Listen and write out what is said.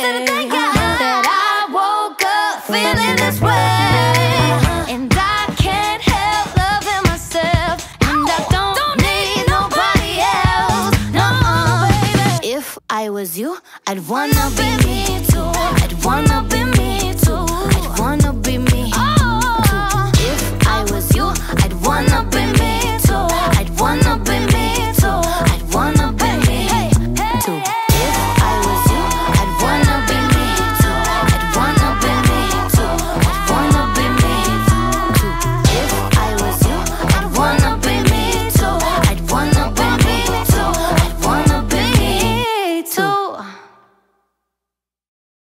that I woke up feeling this way, and I can't help loving myself, and I don't need nobody else. No, baby. If I was you, I'd wanna be me too. I'd wanna be me